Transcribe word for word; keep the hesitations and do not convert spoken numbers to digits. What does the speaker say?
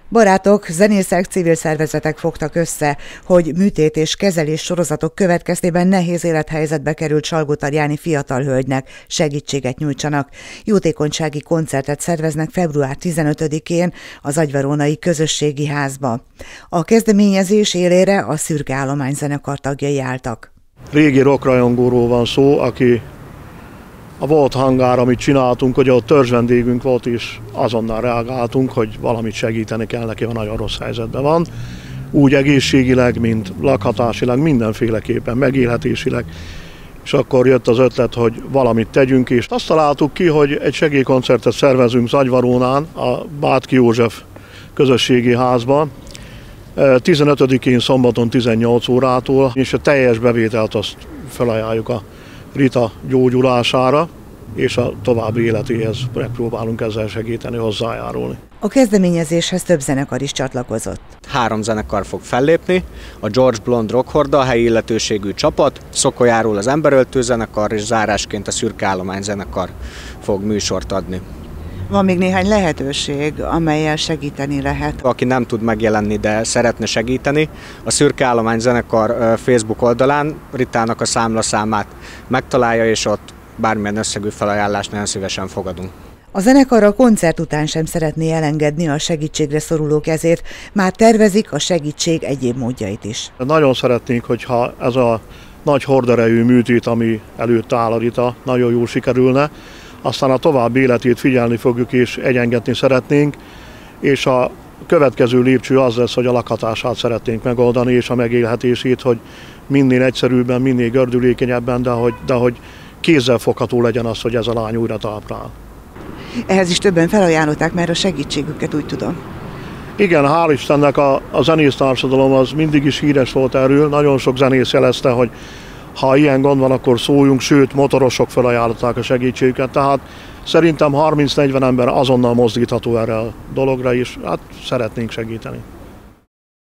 Barátok, zenészek, civil szervezetek fogtak össze, hogy műtét és kezelés sorozatok következtében nehéz élethelyzetbe került Salgótarjáni fiatal hölgynek segítséget nyújtsanak. Jótékonysági koncertet szerveznek február tizenötödikén az Agyverónai Közösségi Házba. A kezdeményezés élére a Szürke Állomány zenekar tagjai álltak. Régi rockrajongóról van szó, aki a volt hangár, amit csináltunk, hogy ott törzsvendégünk volt, és azonnal reagáltunk, hogy valamit segíteni kell neki, ha nagyon rossz helyzetben van. Úgy egészségileg, mint lakhatásilag, mindenféleképpen, megélhetésileg. És akkor jött az ötlet, hogy valamit tegyünk, és azt találtuk ki, hogy egy segélykoncertet szervezünk Agyverónán, a Bátki József Közösségi Házban, tizenötödikén szombaton tizennyolc órától, és a teljes bevételt azt felajánljuk a Rita gyógyulására, és a további életéhez megpróbálunk ezzel segíteni, hozzájárulni. A kezdeményezéshez több zenekar is csatlakozott. Három zenekar fog fellépni, a George Blond Rockhorda, a helyi illetőségű csapat, Szokolyáról az Emberöltő zenekar, és zárásként a Szürke Állomány zenekar fog műsort adni. Van még néhány lehetőség, amellyel segíteni lehet. Aki nem tud megjelenni, de szeretne segíteni, a Szürke Állomány zenekar Facebook oldalán Ritának a számlaszámát megtalálja, és ott bármilyen összegű felajánlást nagyon szívesen fogadunk. A zenekar a koncert után sem szeretné elengedni a segítségre szoruló kezét, már tervezik a segítség egyéb módjait is. Nagyon szeretnénk, hogyha ez a nagy horderejű műtét, ami előtt áll a Rita, nagyon jól sikerülne. Aztán a további életét figyelni fogjuk és egyengetni szeretnénk, és a következő lépcső az lesz, hogy a lakhatását szeretnénk megoldani, és a megélhetését, hogy minél egyszerűbben, minél gördülékenyebben, de hogy, de hogy kézzelfogható legyen az, hogy ez a lány újra talpra áll. Ehhez is többen felajánlották már a segítségüket, úgy tudom. Igen, hál' Istennek a, a zenész társadalom az mindig is híres volt erről, nagyon sok zenész jelezte, hogy ha ilyen gond van, akkor szóljunk, sőt, motorosok felajánlották a segítségüket, tehát szerintem harminc-negyven ember azonnal mozdítható erre a dologra is, hát szeretnénk segíteni.